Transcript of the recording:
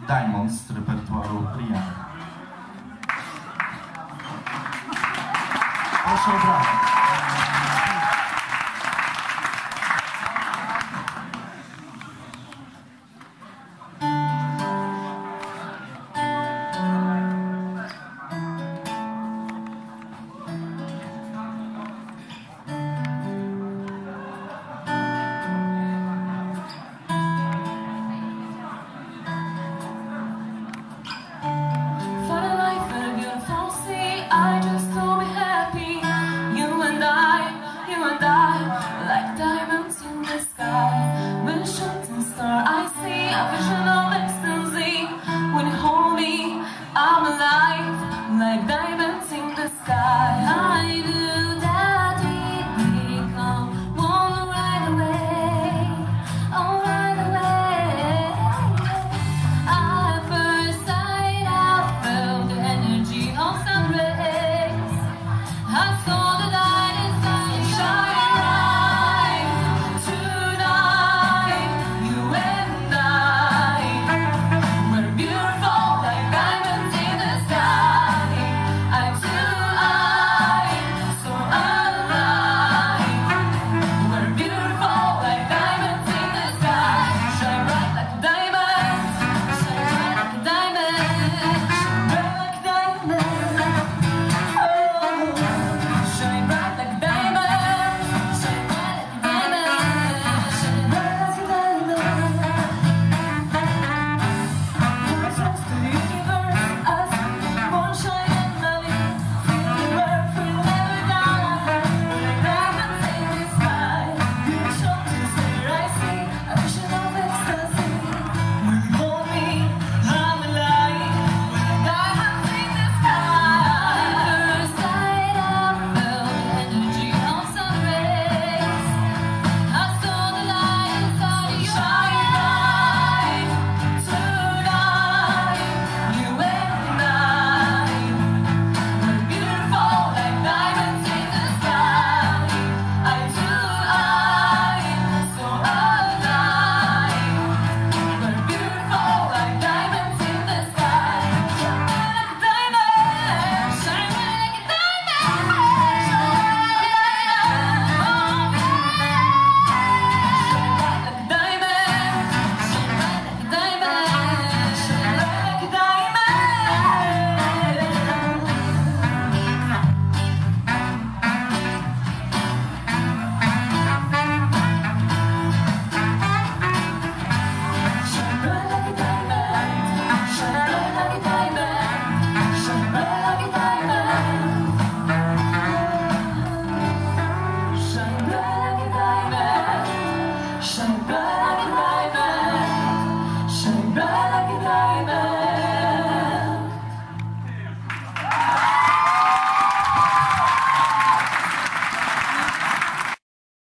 Diamonds z repertuaru Rihanny. Proszę o brawo. Like diamonds in the sky, with a shooting star I see a vision of ecstasy. When you hold me, I'm alive, like diamonds in the sky. I knew that we'd become one right away, oh right away. At first sight I felt the energy of sun rays. I saw the light inside shine. Shine bright like a diamond, shine bright.